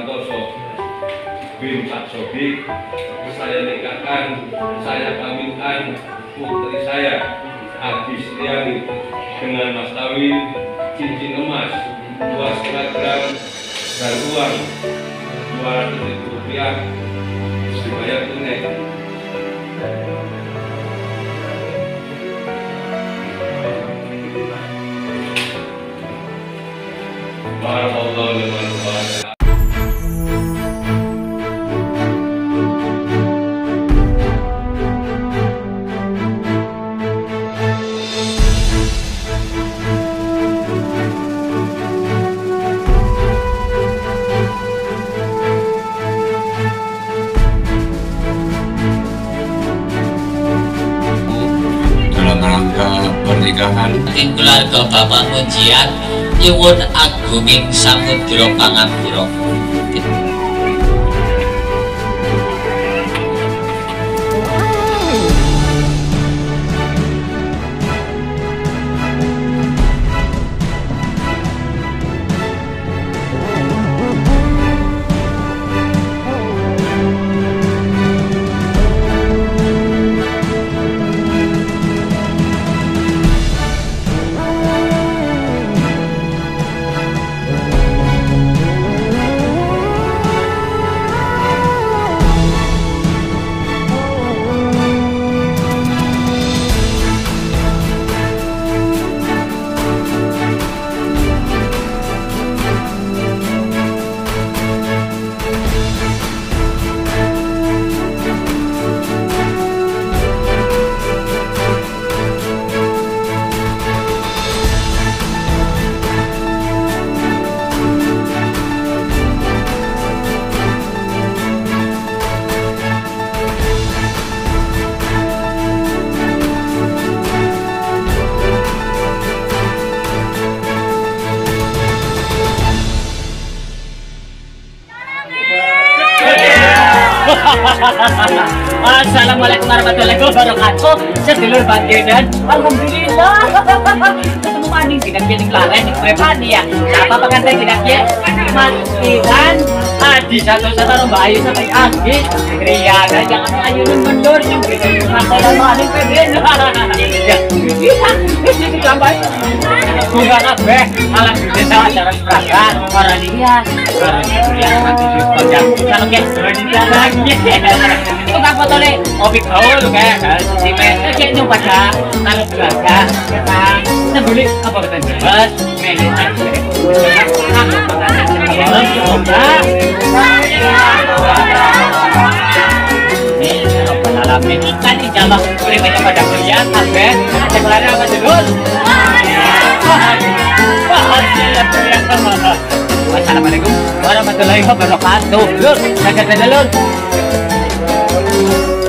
Santoso bin Pak Sodik, saya nikahkan, saya kawinkan putri saya Adi Setiani dengan mas kawin cincin emas 2,5 gram dan uang 200.000 rupiah dibayar tunai. Barakallahu liman wa pernikahan tim keluarga Bapak Mujian nyuwun agunging samudra pangapura. Assalamualaikum warahmatullahi wabarakatuh. Sedulur bagian, alhamdulillah. Ketemu maning tidak pilih laren di prepani ya. Siapa pengantin tidak ya? Matikan Adi satu-satu Mbak Ayu sampai Adi. Riana jangan ayunin mundur yang kita masalah maning peden. Ya, ini lambai. Bunga kabeh alam desa acara peragaan orang lihat. Orang lihat mati di pojok. Kalau kayak orang lagi. Tukang foto nih, opik gaul kayak si Meta kayak nyoba dah, kalau keluarga, kita beli apa betul jelas, meli aja. Ini ikan di jalan boleh banyak pada kuliah, sampai sekolahnya apa dulu? Assalamualaikum warahmatullahi wabarakatuh. Lur, jaga dulu.